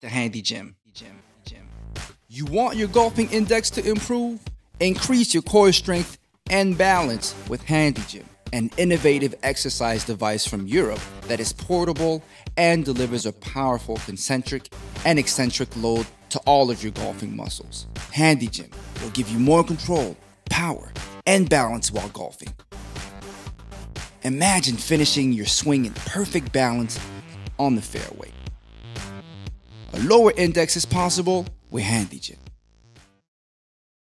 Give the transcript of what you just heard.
the Handy Gym. You want your golfing index to improve? Increase your core strength and balance with Handy Gym, an innovative exercise device from Europe that is portable and delivers a powerful concentric and eccentric load to all of your golfing muscles. Handy Gym will give you more control, power, and balance while golfing. Imagine finishing your swing in perfect balance on the fairway. A lower index is possible with Handy Gym.